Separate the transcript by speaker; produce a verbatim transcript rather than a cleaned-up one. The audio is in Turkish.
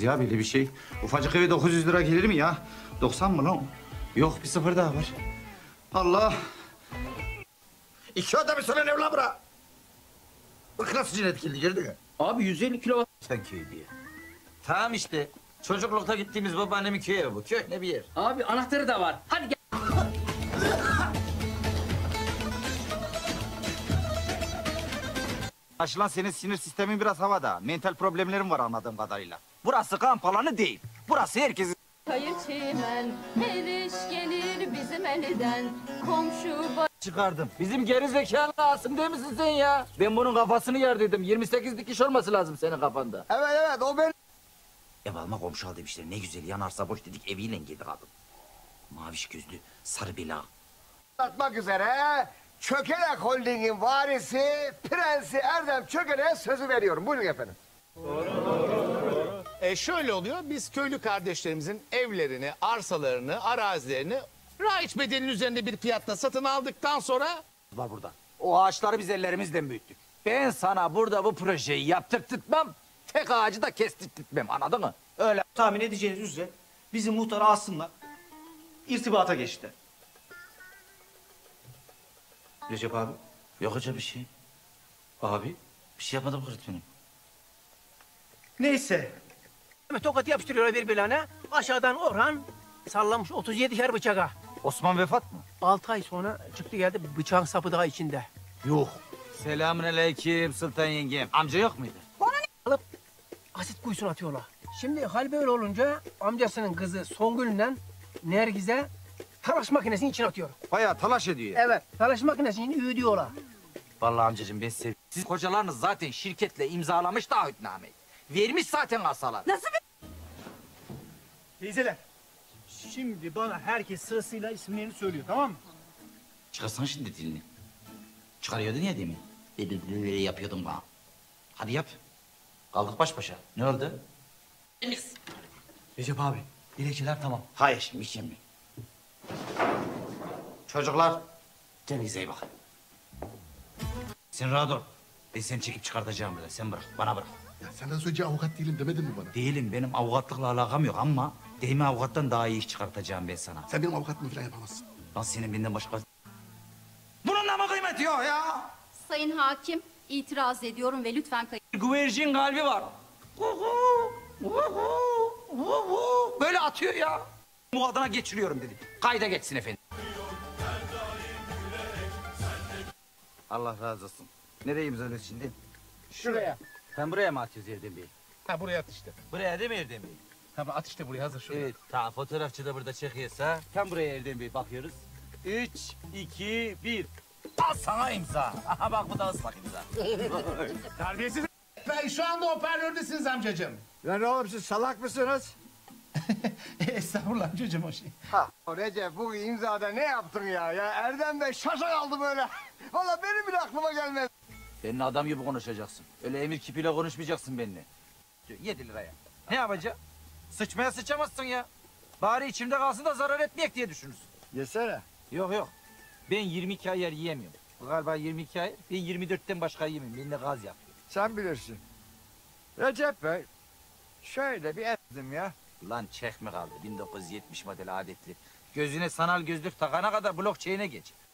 Speaker 1: Ya böyle bir şey. Ufacık eve dokuz yüz lira gelir mi ya? doksan mı lan? Yok bir sıfır daha var. Allah. İki oda bir sonra ne ulan bura? Bak nasıl cinnet geldi gördün mü?
Speaker 2: Abi yüz elli kilo
Speaker 1: Sen köy diye. Tamam işte. Çocuklukta gittiğimiz babaannemin köyü bu. Köy ne bir yer.
Speaker 2: Abi anahtarı da var. Hadi gel.
Speaker 1: Aşılan senin sinir sistemin biraz havada. Mental problemlerin var anladığım kadarıyla. Burası kamp alanı değil. Burası herkesin...
Speaker 3: Hayır çimen, her iş gelir bizim elden. Komşu
Speaker 2: Çıkardım. Bizim geri zekalı Asım değil misin sen ya? Ben bunun kafasını yerdiydim. yirmi sekiz dikiş olması lazım senin kafanda.
Speaker 1: Evet evet o ben... Ev alma komşu al demişler. Ne güzel yanarsa boş dedik eviyle geldi kadın. Maviş gözlü sarı bela.
Speaker 4: Atmak üzere Çökelek Holding'in varisi Prensi Erdem Çökelek'e sözü veriyorum. Buyurun efendim.
Speaker 5: E şöyle oluyor, biz köylü kardeşlerimizin evlerini, arsalarını, arazilerini raiç bedelinin üzerinde bir fiyatla satın aldıktan sonra...
Speaker 2: Var burada. O ağaçları biz ellerimizle büyüttük. Ben sana burada bu projeyi yaptırtmam, tek ağacı da kestirtmem, anladın mı? Öyle.
Speaker 6: Tahmin edeceğiniz üzere bizim muhtarı aslında irtibata geçti. Recep abi.
Speaker 1: Yok hoca bir şey.
Speaker 6: Abi.
Speaker 1: Bir şey yapmadım öğretmenim.
Speaker 6: Neyse.
Speaker 7: Tokat yapıştırıyor birbirlerine. Aşağıdan Orhan sallamış otuz yedişer bıçağa.
Speaker 1: Osman vefat mı?
Speaker 7: Altı ay sonra çıktı geldi bıçağın sapı daha içinde.
Speaker 1: Yok. Selamünaleyküm Sultan yengem. Amca yok muydu?
Speaker 7: Alıp asit kuyusuna atıyorlar. Şimdi hal böyle olunca amcasının kızı Songül'le Nergiz'e talaş makinesinin içine atıyor.
Speaker 1: Bayağı talaş ediyor ya.
Speaker 7: Evet. Talaş makinesini üyüdüyorlar.
Speaker 1: Vallahi amcacığım ben sev... Siz kocalarınız zaten şirketle imzalamış taahhütnameyi. Vermiş zaten kasalar.
Speaker 3: nasıl bir...
Speaker 6: Teyzeler. Şimdi bana herkes sırasıyla isimlerini söylüyor, tamam mı?
Speaker 1: Çıkarsan şimdi dilini. Çıkarıyordun ya demin. Böyle yapıyordun bana. Hadi yap. Kaldık baş başa. Ne oldu?
Speaker 6: Recep abi, dilekçeler tamam.
Speaker 1: Hayır şimdi işim mi? Çocuklar. Kendinize iyi bakın. Sen rahat ol. Ben seni çekip çıkartacağım burada. Sen bırak. Bana bırak.
Speaker 8: Ya senden önce avukat değilim demedin mi bana?
Speaker 1: Değilim. Benim avukatlıkla alakam yok ama... Değme avukattan daha iyi iş çıkartacağım ben sana.
Speaker 8: Sen benim avukatlığımı falan yapamazsın.
Speaker 1: Lan senin benden başka... Bunun da mı kıymeti yok ya?
Speaker 3: Sayın Hakim, itiraz ediyorum ve lütfen kayıt...
Speaker 2: Güvercin kalbi var.
Speaker 1: Böyle atıyor ya. Bu adına geçiriyorum dedi. Kayda geçsin efendim. Allah razı olsun. Nereye imzalıyorsun şimdi?
Speaker 5: Şuraya.
Speaker 2: Sen buraya mı atıyorsun Erdem Bey?
Speaker 5: Ha buraya at işte.
Speaker 2: Buraya değil mi Erdem Bey?
Speaker 5: Tabii at işte buraya hazır şuraya.
Speaker 2: Evet, tamam fotoğrafçı da burada çekiyorsa tam buraya Erdem Bey bakıyoruz. Üç, iki, bir. Al sana imza. Aha bak bu da ıslak imza.
Speaker 5: Terbiyesiz. Ben şu anda hoparlördesiniz amcacığım.
Speaker 4: Lan oğlum siz salak mısınız?
Speaker 5: Estağfurullah amcacığım o şey.
Speaker 4: Ha. Recep bu imzada ne yaptın ya? Ya Erdem Bey şaşa kaldı böyle. Vallahi benim bile aklıma gelmez.
Speaker 2: Senin adam gibi konuşacaksın. Öyle emir kipiyle konuşmayacaksın benimle. Yedi liraya. Ne yapacaksın? Sıçmaya sıçamazsın ya. Bari içimde kalsın da zarar etmeyek diye düşünürsün.
Speaker 4: Yesene.
Speaker 2: Yok yok. Ben yirmi iki ayar yiyemiyorum. Bu galiba yirmi iki ay. Ben yirmi dörtten başka yemiyorum. Bende gaz yapıyor.
Speaker 4: Sen bilirsin. Recep Bey, şöyle bir ettim ya.
Speaker 2: Lan çek mi kaldı? bin dokuz yüz yetmiş model adetli. Gözüne sanal gözlük takana kadar blockchain'e geç.